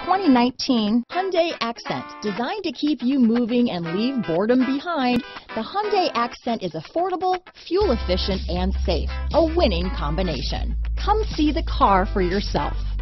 2019 Hyundai Accent. Designed to keep you moving and leave boredom behind, the Hyundai Accent is affordable, fuel efficient, and safe. A winning combination. Come see the car for yourself.